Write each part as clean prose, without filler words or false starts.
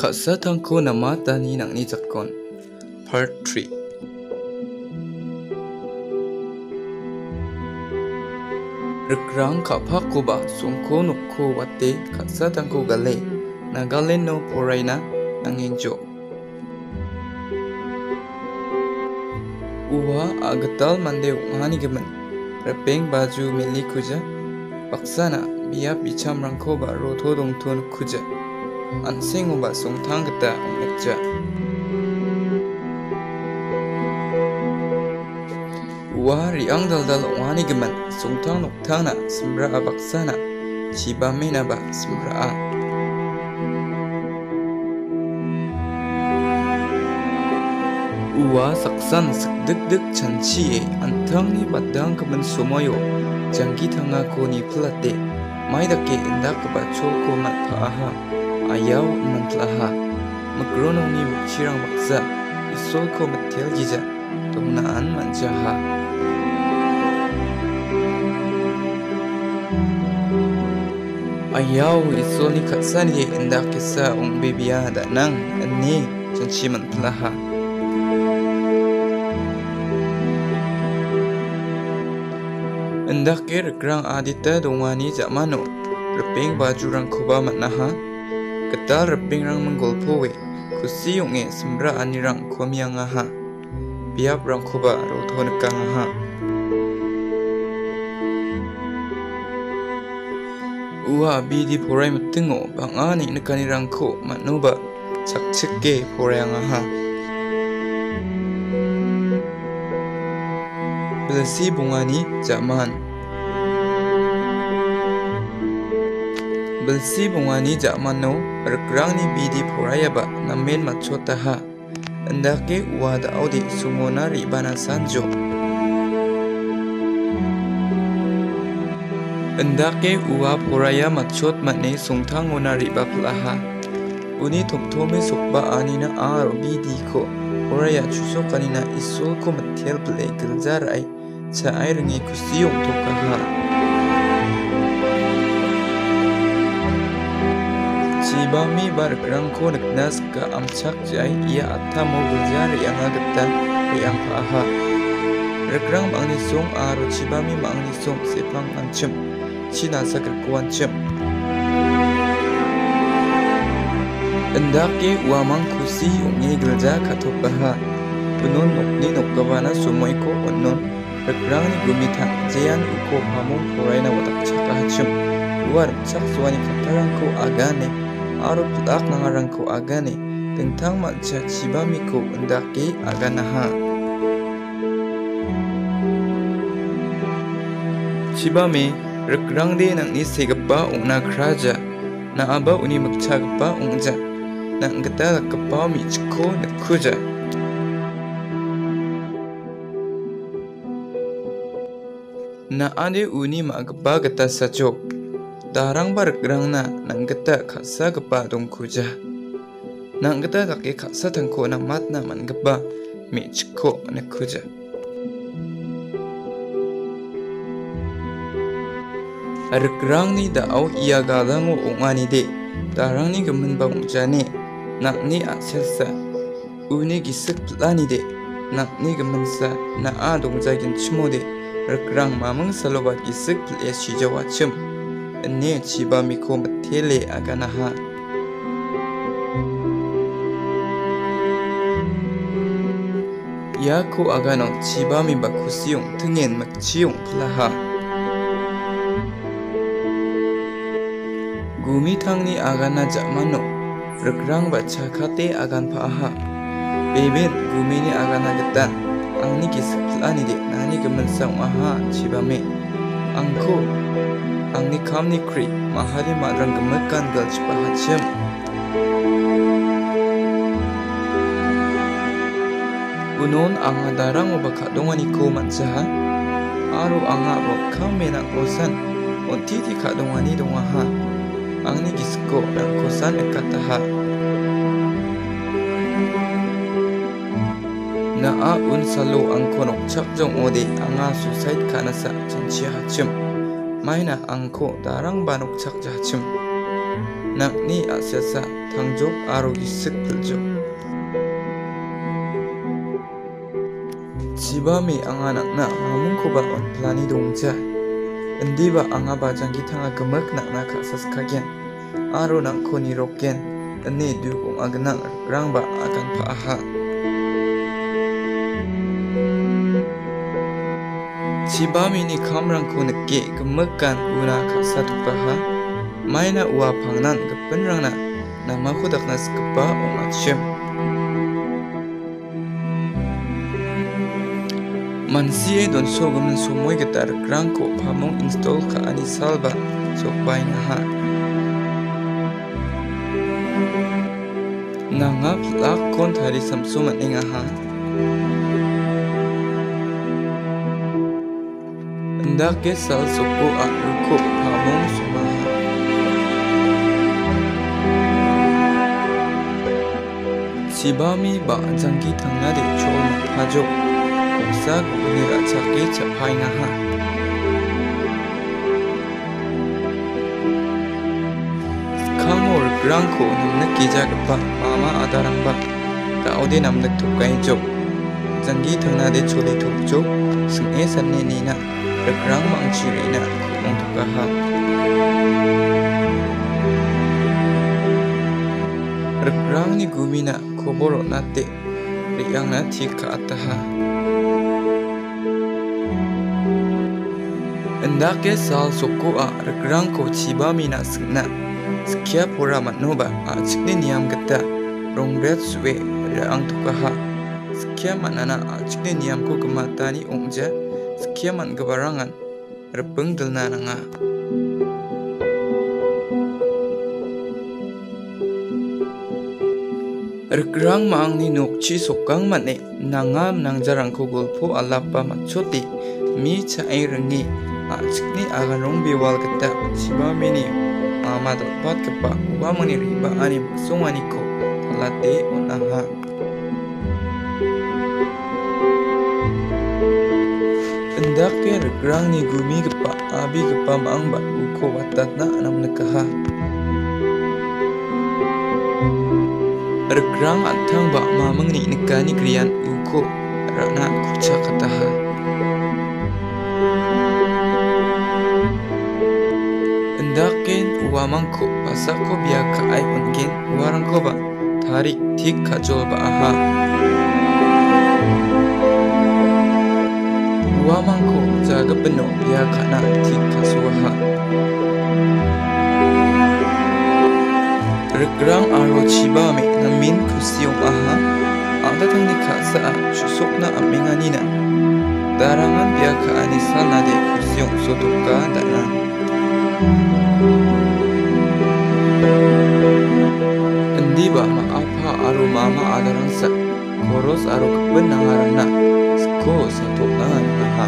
Kaksa tangko nama tani nang ni zakon. Part 3. Rekrang kapak ko ba sungko nukko wate kaksa tangko gale na galen no poray na nangengjo. Uwa agatal mande ungani gemen repeng baju mili kuja baksana biap bicham rangko ba roto dongton kuja anseng uba sungtang geta ungekja. Uwa riang dal ungani gemen sungtang nuktang na sembra baksana ciba mena ba sembra a. Uwa saksan sekdek canci antang ni badang kemen sumoyo jangki tanga ko ni pelate mai dake indak kebaco ko mat paaha ayaw man telaha magronong ni mukcirang baksa isol ko metel jija tungnaan manjaha. Ayaw isol ni katsan ni indak kesa bebia danang ane canci man telaha. Endak ke rekrang adita dongwani zakmano repeng baju rang koba matnaha ketal repeng rang menggolpowe kusi yunge sembra anirang komiang aha biap rang koba roto nekang aha. Uwa bidi porai metengo bang ani nekani rangko matnoba cak ceke porai aha. Belsi bungani zaman. Belsi bungani zaman no rekrang ni bidi poraya ba namen machota ha endake uwa da audi sumona ribana sanjo. Endake uwa poraya machot matne sungtang ona riba pelaha uni toptome sokba anina aro bidi ko poraya chusok kanina isul ko metel play geljarai ca ai rengi kusiyong tokaha. Ciba mi bar kerang ko neknas ka amcak jai ia atta mau geljar yang agata yang paha. Rekrang mangni song aro ciba mi mangni song sepang ancem cina sakar kuancem. Endake uamang kusi ungi gelja katokaha punon nokni nokkawana sumoi ko onon. Rekrang ni gumita jayan uko pamong porai na watak cakahacem luar cak suani katarang ko agane aro putak nangarang ko agane tentang manca cibami ko endake aganaha. Cibami rekrang de nang ni segapa ungna kraja na aba uni magcagapa ungja na ngeta kapa mi chko nakuja. Na ade uni magba gata sajo darang bar grang na nang gata khasa gapa dong kuja nang gata take khasa tangko na mat na man gaba mi chko na kuja. Rekrang ni da au iya galang o ungani de darang ni gemen ba jane nak ni aselsa uni gisek plani de nak ni gemen sa na a dong jagin chmo de rekrang mamang salobat gisik ples shijawa cem ene ciba miko metele aganaha. Yaku aganong ciba mi bakusiyong tengen makciyong pelaha. Gumi tangni agana jakmano rekrang baca kate agan paaha beben gumi ni agana getan angni gisik pelani de nani gemensang aha cibame angko angni kamni kri mahali madrang gemekan gal cipahacem. Unon anga darang ubaka dongani ko mancaha aro anga bokam menak kosan ontiti ka dongani dongaha angni gisko dan kosan ekataha. Na un salo ang konok chapjong ode anga suicide kanasa chanchi hachim maina angko darang banok chak jachim nakni asyasa tangjok aro gisik piljok. Cibami anga nakna mamungkoba onplani dongja. Endiba anga bajanggi tanga gemek nakna kasas kagen. Aro nangko niroken. Ene dukung agenang rangba akan paaha. Cibami ni kamrangko neke gemekan una kasatukaha. Maina ua pangnan gepenrangna namaku dakna sekepa umatsyem. Mansie don sogemen sumoy getar grangko pamong install ka ani salba sokbay ngaha. Nangap lakon tari samsuman ingaha. Ndake sal soko akruko pamong sumaha. Cibami ba janggi tangna de chol mapajok. Sa gubernir acake capai ngaha. Kangor grangko namnak kija gepa mama adarang ba. Kaode namnak tukai jok. Janggi tangna de chole tuk jok. Seng sanne nina. Regrang mangciri na kumong tukaha. Regrang ni gumina koboro nate. Riyang na tika ataha. Endake sal soko a regrangko cibami na sengna. Sekia pura matnoba a cikni niam geta. Rongbret suwe reang tukaha. Sekia manana a cikni niamko gematani ongja. Sekia man gebarangan. Repeng delna nanga. Regrang maang ni nokci sokang matne. Nangam nangjarangko gulpo alapa matchoti. Mi caai rengi. Cikni agan rong biwal geta cibami ni mama dapat kepa uba meni riba ani maksungani ko talate onaha. Endake regrang ni gumi kepa abi kepa maang ba uko watatna anam nekaha. Regrang antang ba mamang ni nekani krian uko rana kuca kataha. Dakin uamangko pasako biaka ay ungin uarangko ba tarik tik kajol ba aha. Uamangko jaga beno biaka na tik kasuaha. Regrang aro cibami namin kusiong aha. Ada tang di kasa susok na aminganina. Darangan biaka anisal na de kusiong sotuka dana. Endi ba maapa aro mama adarang sa koros aro keben nangarang na sko satu nangaha.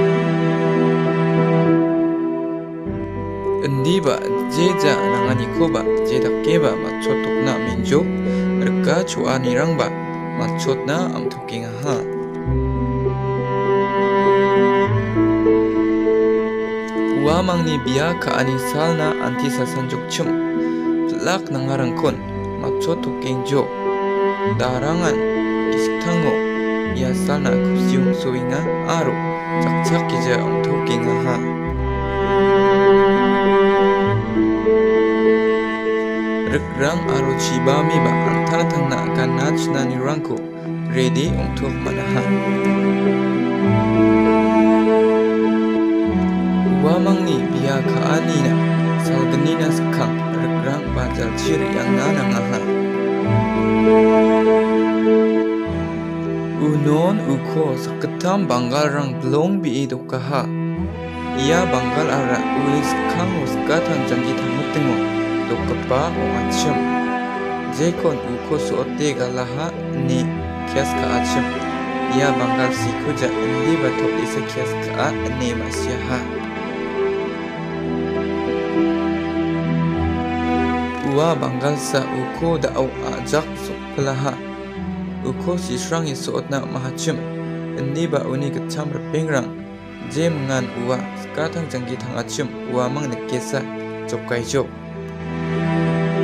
Endi ba jeja nangani ko ba jedak ke ba machotok na minjo reka chua nirang ba machot na amtoking ha. Uamang ni biaka anisal na anti sasanjuk cum. Pelak nangarang kon machotok kenjo. Darangan kisitanggo iasal na kusiung suinga aro cak-cak kija amtoking ha. Regrang aro cibami ba antang-tang na ganach na nirangko ready untuk manahan. Uamang ni biaka anina salgenina sekang regrang bajal ciri yang nanangaha. Unon uko seketam banggal rang belum biidukaha. Ia banggal ara uli sekang uskatang janggi tamu tengo dokapa omacem. Jekon uko suote galaha ni kias ka acem. Ia banggal sikuja endi batok isa kias ka ni masyaha. Ua banggal sa uko da'au ajak sukpelaha. Uko sisrang yisuot na mahacem. Endi ba uni kecam repengrang. Je mengan ua sekatang janggi tang acem. Ua mang nekesa jokai jok.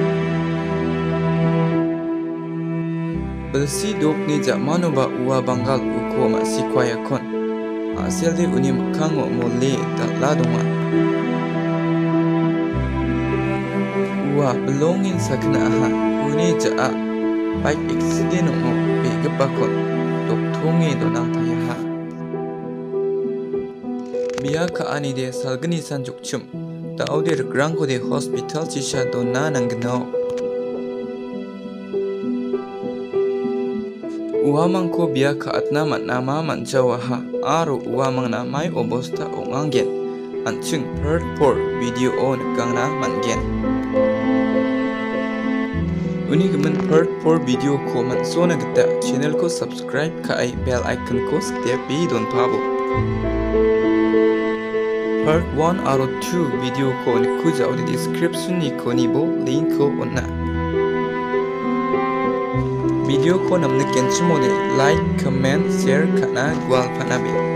Belsi dok ni ja manuba uwa banggal uko ma sikwaya kon. Asel de uni makango mole da ladonga. Uwa belongin sakna aha uni ja a bike accident mo begepa kon. Dok thonge donang tayaha. Biya ka ani de salgani san jukchum. Da aude grangko de hospital chisha donna nangnao. Uamangko biya ka atna matnama manjawaha aro uamangna mai obosta onganggen anching third por video on gangna manggen unigemen third por video ko mansona gita channel ko subscribe ka ai bell icon ko step bi don pabo part 1 aro 2 video ko ni kuja odi description ni ko ni bo link ko onna video ko namne kenchimo de like comment share kana gwal phanabe